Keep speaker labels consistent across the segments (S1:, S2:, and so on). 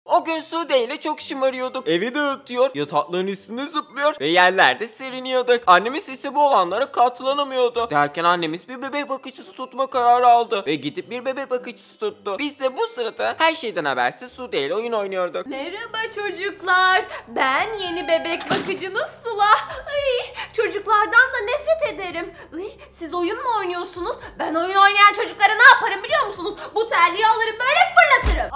S1: O gün Sude ile çok şımarıyorduk. Evi dağıtıyor, yatakların üstüne zıplıyor ve yerlerde seriniyorduk. Annemiz ise bu olanlara katlanamıyordu. Derken annemiz bir bebek bakıcısı tutma kararı aldı ve gidip bir bebek bakıcısı tuttu. Biz de bu sırada her şeyden habersiz Sude ile oyun oynuyorduk.
S2: Merhaba çocuklar. Ben yeni bebek bakıcınız Sıla. Ay, çocuklardan da nefret ederim. Ay, siz oyun mu oynuyorsunuz? Ben oyun oynayan çocuklara ne yaparım biliyor musunuz? Bu terliği alırım böyle fırlatırım.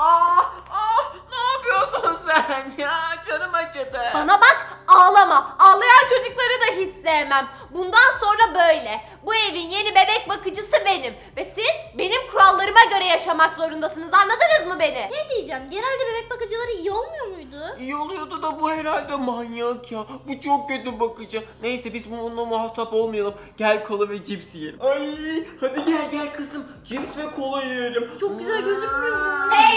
S1: Ne yapıyorsun sen ya? Canım acıdı.
S2: Bana bak, ağlama. Ağlayan çocukları da hiç sevmem. Bundan sonra böyle. Bu evin yeni bebek bakıcısı benim. Ve siz benim kurallarıma göre yaşamak zorundasınız. Anladınız mı beni?
S3: Ne diyeceğim? Genelde bebek bakıcıları iyi olmuyor muydu?
S1: İyi oluyordu da bu herhalde manyak ya. Bu çok kötü bakıcı. Neyse biz bununla muhatap olmayalım. Gel kola ve cips yiyelim. Ay hadi gel kızım. Cips ve kola yiyelim.
S3: Çok güzel gözükmüyor mu?
S2: Hey!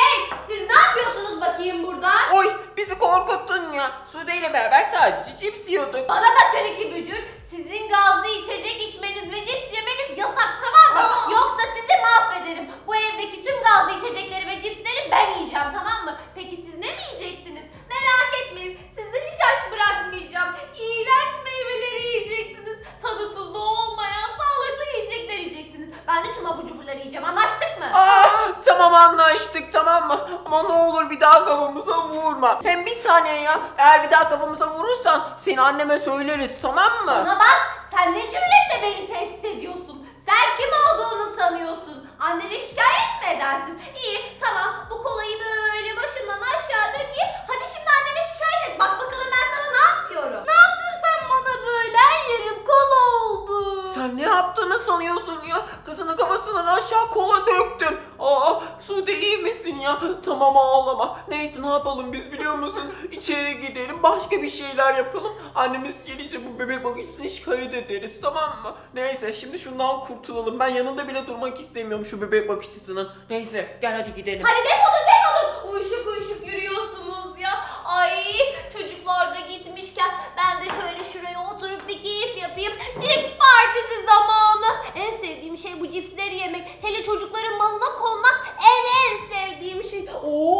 S2: Siz ne yapıyorsunuz bakayım burada?
S1: Oy bizi korkuttun ya. Sude ile beraber sadece cips yiyorduk.
S2: Bana bakın iki bücür. Sizin gazlı içecek içmeniz ve cips yemeniz yasak, tamam mı? Yoksa sizi mahvederim. Bu evdeki tüm gazlı içecekleri ve cipsleri ben yiyeceğim, tamam mı? Peki siz ne mi yiyeceksiniz? Merak etmeyin. Sizi hiç aç bırakmayacağım. İğrenç meyveleri yiyeceksiniz. Tadı tuzu olmayan sağlıklı yiyecekler yiyeceksiniz. Ben de tüm abur cuburları yiyeceğim. Anlaştık mı?
S1: Tamam anlaştık tamam mı? Ama ne olur bir daha kafamıza vurma. Hem bir saniye ya. Eğer bir daha kafamıza vurursan seni anneme söyleriz tamam mı?
S2: Bana bak, sen ne cüretle beni tehdit ediyorsun? Sen kim olduğunu sanıyorsun? Annene şikayet mi edersin? İyi, tamam, bu kolayı böyle başından aşağı dökeyim. Hadi şimdi annene şikayet et. Bak bakalım ben sana ne yapıyorum? Ne yaptın sen bana böyle? Her yerim kola oldu.
S1: Sen ne yaptığını sanıyorsun ya? Kızının kafasından aşağı kola döktün. Sude iyi misin ya? Tamam ağlama. Neyse ne yapalım biz biliyor musun? İçeri gidelim başka bir şeyler yapalım. Annemiz gelince bu bebek bakıcısını şikayet ederiz tamam mı? Neyse şimdi şundan kurtulalım. Ben yanında bile durmak istemiyorum şu bebek bakıcısının. Neyse gel hadi gidelim.
S2: Hadi defolun. Uyuşuk yürüyorsunuz ya. Ay, çocuklar da gitmişken ben de şöyle şuraya oturup bir keyif yapayım. Cips partisi zamanı. En sevdiğim şey bu cipsleri yemek. Hele çocukların malına konmak en sevdiğim şey.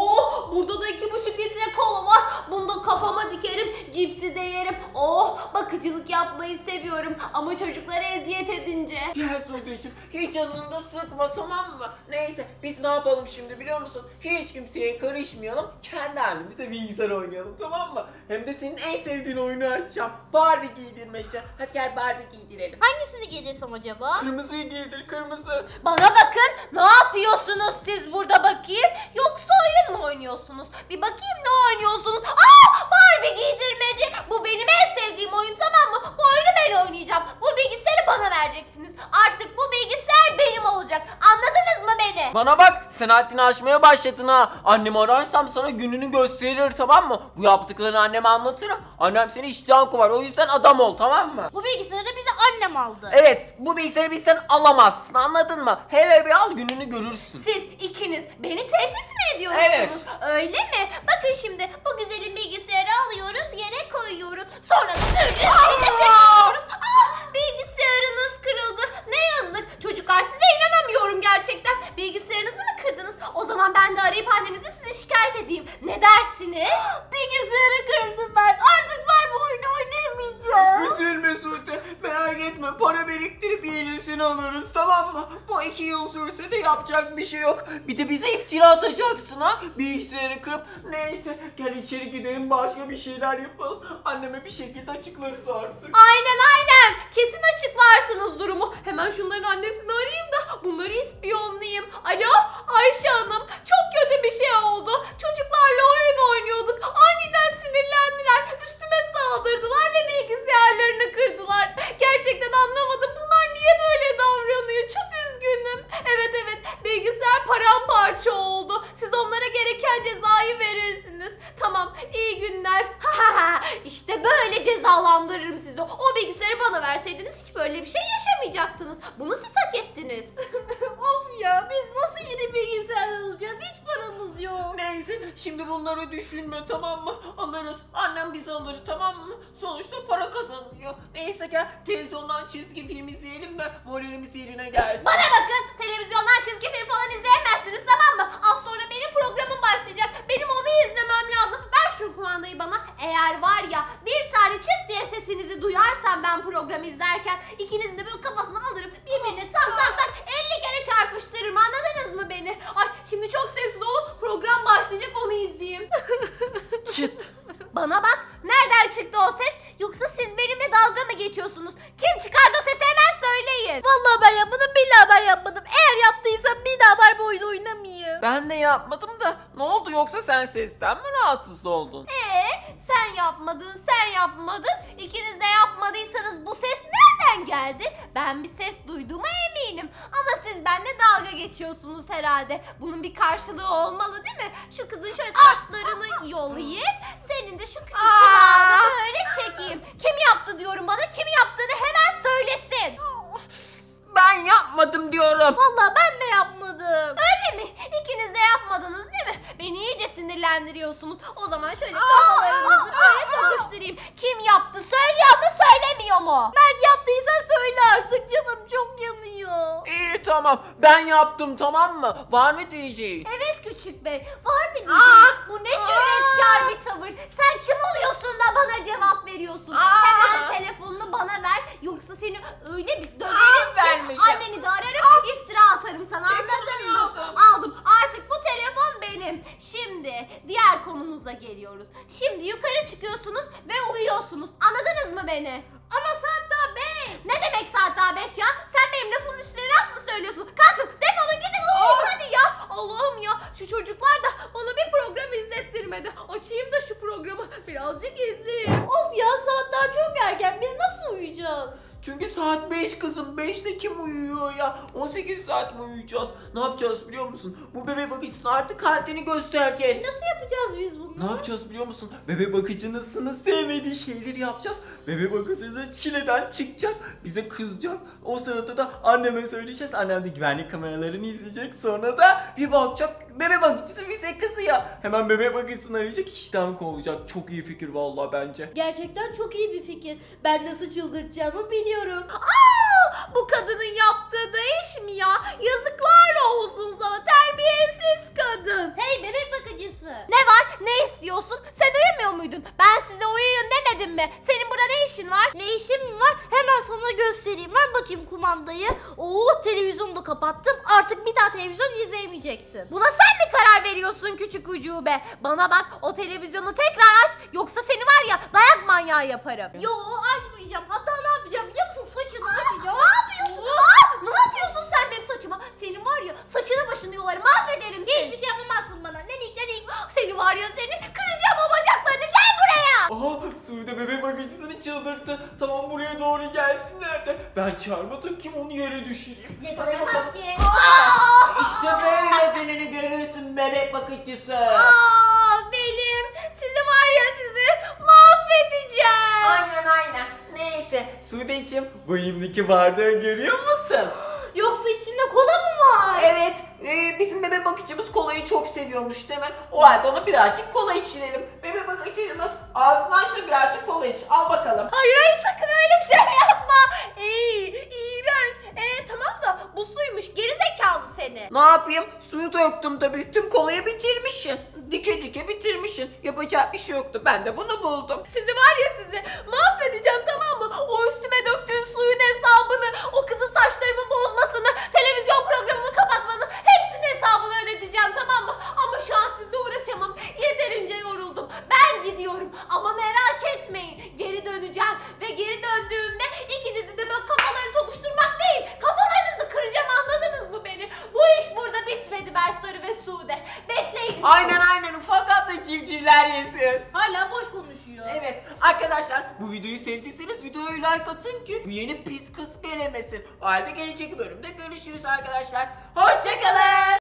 S2: Burada da 2,5 litre kola var. Bunu da kafama dikerim. Cipsi de yerim. Bakıcılık yapmayı seviyorum. Ama çocuklara eziyet edince.
S1: Gel Sude'cim hiç canını da sıkma tamam mı? Neyse biz ne yapalım şimdi biliyor musun? Hiç kimseye karışmayalım. Kendi halimize bilgisayar oynayalım tamam mı? Hem de senin en sevdiğin oyunu açacağım. Barbie giydirmece. Hadi gel Barbie giydirelim.
S3: Hangisini giydirsem acaba?
S1: Kırmızıyı giydir kırmızı.
S2: Bana bakın, ne yapıyorsunuz siz burada bakayım? Yoksa oyun mu oynuyorsunuz? Bir bakayım ne oynuyorsunuz? Barbie giydirmeci. Bu benim en sevdiğim oyun tamam mı? Bu oyunu ben oynayacağım. Bu bilgisayarı bana vereceksiniz. Artık bu bilgisayar benim olacak. Anladınız mı beni?
S1: Bana bak sen haddini aşmaya başladın ha. Annemi ararsam sana gününü gösterir tamam mı? Bu yaptıklarını anneme anlatırım. Annem seni işten kovar o yüzden adam ol tamam mı?
S3: Bu bilgisayarı da bize annem aldı.
S1: Evet bu bilgisayarı bizden alamazsın anladın mı? Hele bir al gününü görürsün.
S2: Siz ikiniz beni tehdit mi ediyorsunuz?
S1: Evet.
S2: Öyle mi? Bakın şimdi bu güzelim bilgisayarı alıyoruz, yere koyuyoruz. Sonra sürüyoruz, çekiyoruz. Bilgisayarınız kırıldı. Ne yazık. Çocuklar size inanamıyorum gerçekten. Bilgisayarınızı mı kırdınız? O zaman ben de arayıp annenizi size şikayet edeyim. Ne dersiniz? Bilgisayarı kırdım ben. Artık ben bu oyunu oynayamayacağım.
S1: Üzülme Sude merak etme para biriktirip yenisini alırız tamam mı? Bu 2 yıl sürse de yapacak bir şey yok. Bir de bize iftira atacaksın ha. Bilgisayarı kırıp neyse gel içeri gidelim başka bir şeyler yapalım. Anneme bir şekilde açıklarız artık.
S2: Aynen. Kesin açıklarsınız durumu. Hemen şunların annesini arayayım da bunları ispiyonlayayım. Alo Ayşe Hanım, çok kötü bir şey oldu. Çocuklarla oyun oynuyorduk. Aniden sinirlendiler. Üstüme saldırdılar ve bilgisayarlarını kırdılar. Gerçekten anlamadım. Bunlar niye böyle davranıyor? Çok üzgünüm. Evet bilgisayar paramparça oldu. Siz onlara gereken cezayı verirsiniz. Tamam, iyi günler. İşte böyle cezalandırırım sizi. O bilgisayarı bana verseydiniz hiç böyle bir şey yaşamayacaktınız. Bunu siz hak ettiniz.
S3: Of ya, biz nasıl yeni bilgisayar alacağız? Hiç paramız yok.
S1: Neyse şimdi bunları düşünme tamam mı? Alırız annem bizi alır tamam mı? Sonuçta para kazanıyor. Neyse gel televizyondan çizgi film izleyelim de moralimiz yerine gelsin.
S2: Bana bakın, televizyondan çizgi film falan izleyemezsiniz tamam mı? Az sonra benim programım başlayacak. Benim onu program izlerken ikinizin de böyle kafasını alırım birbirine tak tak tak 50 kere çarpıştırırım, anladınız mı beni? Ay şimdi çok sessiz olun, program başlayacak, onu izleyeyim.
S1: Çıt.
S2: Bana bak, nereden çıktı o ses? Yoksa siz benimle dalga mı geçiyorsunuz? Kim çıkardı o sesi, hemen söyleyin.
S3: Vallahi ben yapmadım, billahi ben yapmadım. Eğer yaptıysam bir daha Barbie oyunu oynamayayım.
S1: Ben de yapmadım da ne oldu, yoksa sen sesten mi rahatsız oldun?
S2: Sen yapmadın, sen yapmadın. İkiniz de yapmadıysanız bu ses nereden geldi? Ben bir ses duyduğuma eminim. Ama siz benimle dalga geçiyorsunuz herhalde. Bunun bir karşılığı olmalı değil mi? Şu kızın şöyle saçlarını yolayayım. Senin de şu küçük kulağını böyle çekeyim. Kim yaptı diyorum bana, kim yaptığını hemen söylesin.
S1: Ben yapmadım diyorum.
S3: Vallahi ben de yapmadım.
S2: Öyle mi? İkiniz de yapmadınız değil mi? Beni iyice sinirlendiriyorsunuz. O zaman şöyle kafalarınızı böyle tokuşturayım. Kim yaptı? Söylüyor mu, söylemiyor mu?
S3: Mert yaptıysan söyle artık, canım çok yanıyor.
S1: İyi tamam, ben yaptım, tamam mı? Var mı diyeceğin?
S2: Evet küçük bey. Var mı diyeceğim? Bu ne cüretkar bir tavır. Sen kim oluyorsun da bana cevap veriyorsun? Hemen telefonunu bana ver. Yoksa seni öyle bir döverim ki
S1: vermeyeceğim.
S2: anneni de ararım, iftira atarım sana, anladın mı? Aldım. Artık bu telefon benim. Şimdi diğer konumuza geliyoruz. Şimdi yukarı çıkıyorsunuz ve uyuyorsunuz. Anladınız mı beni? Ama saat daha 5. Ne demek saat daha 5 ya? Sen benim lafımın üstüne laf mı söylüyorsun? Kalkın, defolun gidin, uyuyun hadi ya. Allah'ım ya, şu çocuklar da bana bir program izlettirmedi. Açayım da şu programı birazcık izleyeyim.
S3: Of ya, saat daha çok erken, biz nasıl uyuyacağız?
S1: Çünkü saat 5 kızım. 5'te kim uyuyor ya? 18 saat mi uyuyacağız? Ne yapacağız biliyor musun? Bu bebek bakıcısına artık haddini göstereceğiz.
S3: Nasıl yapacağız biz bunu?
S1: Ne yapacağız biliyor musun? Bebek bakıcısının sevmediği şeyleri yapacağız. Bebek bakıcısı çileden çıkacak. Bize kızacak. O sırada da anneme söyleyeceğiz. Annem de güvenlik kameralarını izleyecek. Sonra da bir bakacak. Bebek bakıcısı bize kızıyor. Hemen bebek bakıcısını arayacak. İşten kovacak. Çok iyi fikir vallahi bence.
S3: Gerçekten çok iyi bir fikir. Ben nasıl çıldırtacağımı biliyorum.
S2: Bu kadının yaptığı da iş mi ya? Yazıklar olsun sana, terbiyesiz kadın.
S3: Hey bebek bakıcısı.
S2: Ne var? Ne istiyorsun? Sen uyumuyor muydun? Ben size uyuyun demedim mi? Senin burada ne işin var?
S3: Ne işim mi var? Hemen sana göstereyim. Ver bakayım kumandayı. Oo, televizyonu da kapattım. Artık bir daha televizyon izleyemeyeceksin.
S2: Buna sen mi karar veriyorsun küçük ucube? Bana bak, o televizyonu tekrar aç, yoksa seni var ya dayak manyağı yaparım.
S3: Yo, açmayacağım. Hatta ne yapacağım biliyor musun? Saçını açacağım.
S2: Ne yapıyorsun? Ne yapıyorsun sen benim saçıma? Senin var ya saçını başını yolarım, mahvederim seni.
S3: Hiçbir şey yapamazsın bana. Nenik.
S2: Seni var ya seni, kıracağım o bacaklarını, gel buraya.
S1: Aha, Sude bebek bakıcısını çıldırttı. Tamam, buraya doğru gelsinler de ben çarpmadım kim onu yere düşüreyim.
S3: Yakalayamaz ki.
S1: İşte böyle gününü görürsün bebek bakıcısı.
S2: Benim, sizi var ya sizi mahvedeceğim.
S1: Aynen. Neyse Sude'cim, bu elimdeki bardağı görüyor musun?
S3: Yoksa içinde kola mı var?
S1: Evet, bizim bebek bakıcımız kolayı çok seviyormuş değil mi? O halde ona birazcık kola içirelim. Bebek bakıcımız ağzını aç da birazcık kola iç. Al bakalım.
S2: Hayır sakın öyle bir şey yapma. İğrenç. Tamam da bu suymuş, gerizekalı seni.
S1: Ne yapayım? Suyu döktüm tabii. Tüm kolayı bitirmişsin. Dike dike bitirmişsin. Yapacak bir şey yoktu. Ben de bunu buldum.
S2: Sizi var ya sizi mahvedeceğim, tamam mı? O üstüme döktüğün suyun hesabını, o kızın saçlarımı bozmasını, televizyon programımı kapatmanı, hepsinin hesabını ödeteceğim, tamam mı? Ama şu an sizinle uğraşamam. Yeterince yoruldum. Ben gidiyorum ama merak etmeyin. Geri döneceğim ve geri döndüğümde ikinizi de böyle kafalarını tokuşturmak değil, kafalarınızı kıracağım, anladınız mı beni? Bu iş burada bitmedi Bersarı ve Sude. Bekleyin.
S1: Aynen ufak atlı civcivler yesin.
S3: Hala boş konuşuyor.
S1: Evet arkadaşlar, bu videoyu sevdiyseniz videoya like atın ki bu yeni pis kız gelemesin. O halde gelecek bölümde görüşürüz arkadaşlar. Hoşçakalın.